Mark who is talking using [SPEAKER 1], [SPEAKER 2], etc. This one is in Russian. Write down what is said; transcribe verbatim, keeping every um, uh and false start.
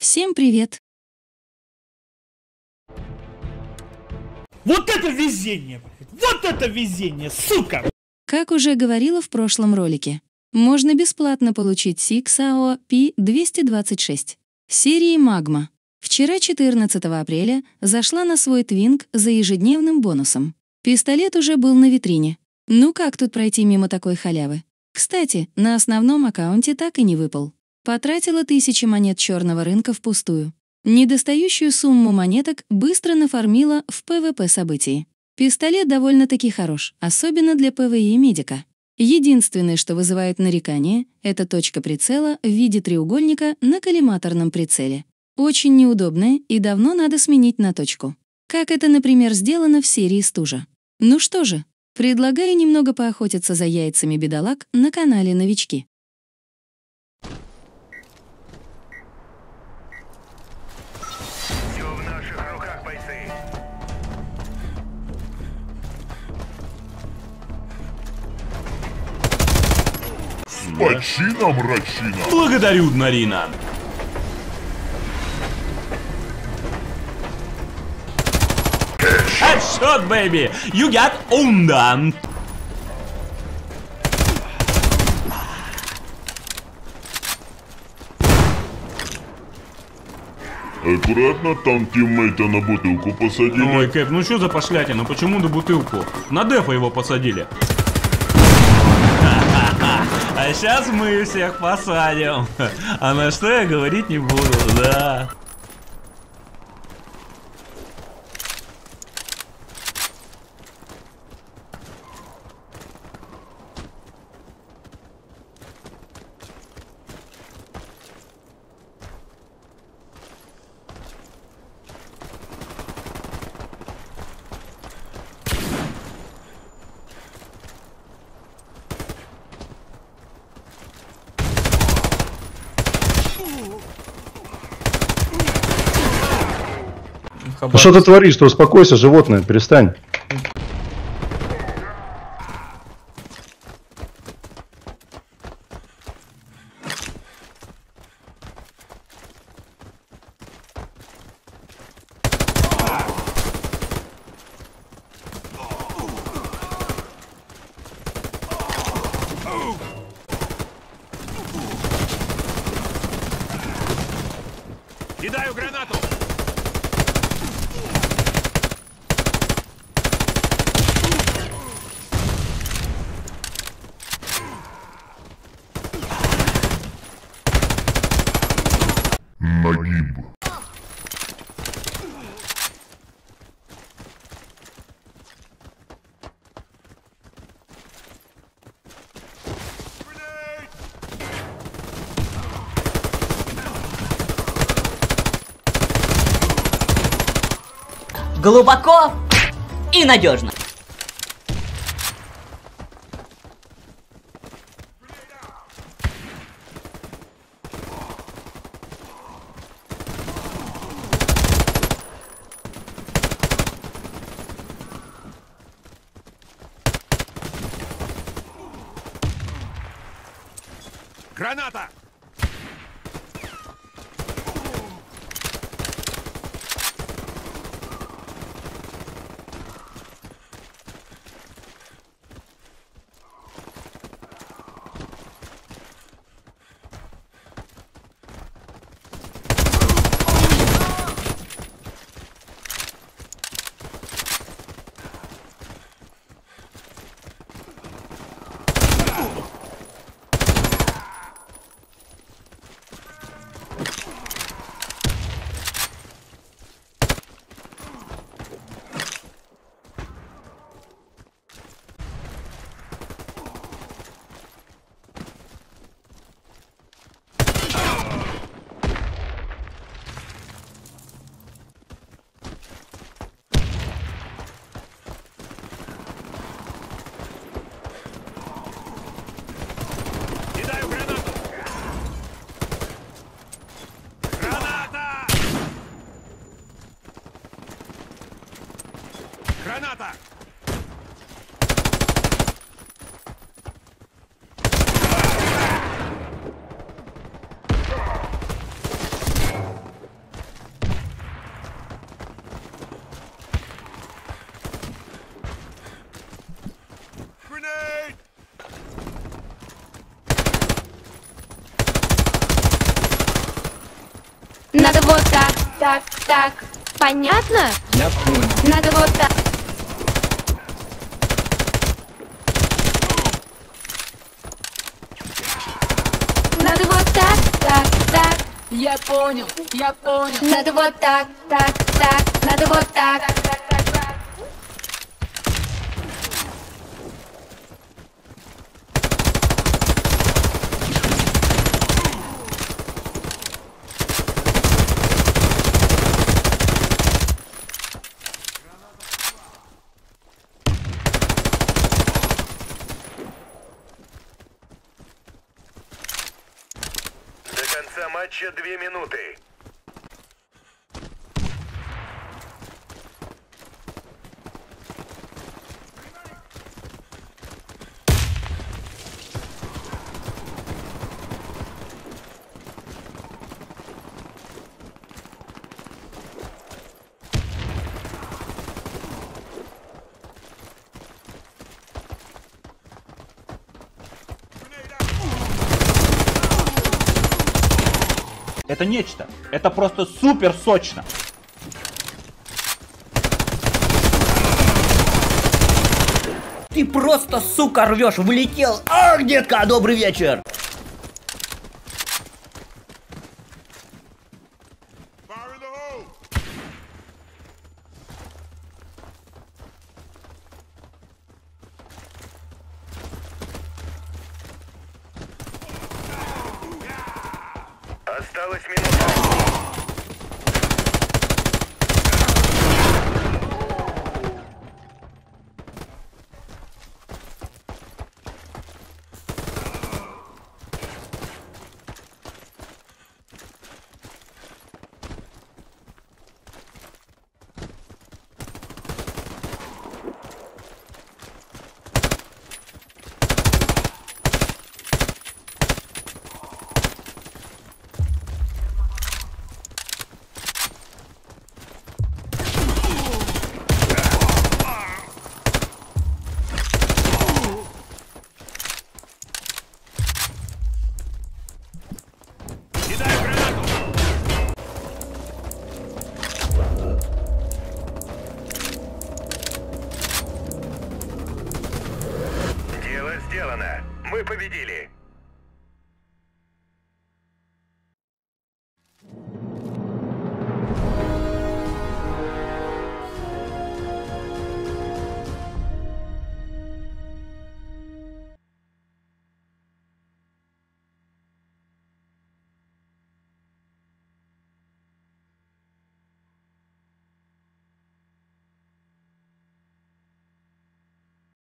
[SPEAKER 1] Всем привет!
[SPEAKER 2] Вот это везение, блядь! Вот это везение, сука!
[SPEAKER 1] Как уже говорила в прошлом ролике, можно бесплатно получить Six пи двести двадцать шесть серии Magma. Вчера, четырнадцатого апреля, зашла на свой твинг за ежедневным бонусом. Пистолет уже был на витрине. Ну как тут пройти мимо такой халявы? Кстати, на основном аккаунте так и не выпал. Потратила тысячи монет черного рынка впустую. Недостающую сумму монеток быстро нафармила в пэ вэ пэ событии. Пистолет довольно-таки хорош, особенно для пэ вэ и медика. Единственное, что вызывает нарекание, это точка прицела в виде треугольника на коллиматорном прицеле. Очень неудобная и давно надо сменить на точку. Как это, например, сделано в серии «Стужа». Ну что же, предлагаю немного поохотиться за яйцами бедолаг на канале «Новички».
[SPEAKER 3] Все в наших руках, бойцы.
[SPEAKER 4] С почином, рачина!
[SPEAKER 5] Благодарю, Нарина. Headshot, baby! You got undone!
[SPEAKER 4] Аккуратно, там тиммейта на бутылку посадили.
[SPEAKER 5] Ой, Кэп, ну что за пошлятина? Почему на бутылку? На дефа его посадили. А сейчас мы всех посадим. А на что я говорить не буду, да.
[SPEAKER 6] Ну что ты творишь? Ты успокойся, животное, перестань.
[SPEAKER 3] Кидаю гранату!
[SPEAKER 4] Нагиб.
[SPEAKER 7] Глубоко и надежно.
[SPEAKER 3] Граната! Кидаю гранату! Граната! Граната!
[SPEAKER 8] Надо вот так, так, так. Понятно? Я понял. Надо вот так. Надо вот так, так, так. Я понял, я понял. Надо вот так, так, так. Надо вот так, так, так, так, так.
[SPEAKER 3] До конца матча две минуты.
[SPEAKER 2] Это нечто. Это просто супер сочно.
[SPEAKER 7] Ты просто, сука, рвешь, вылетел. Ах, детка, добрый вечер.
[SPEAKER 3] Fire in the hole! Осталось минута.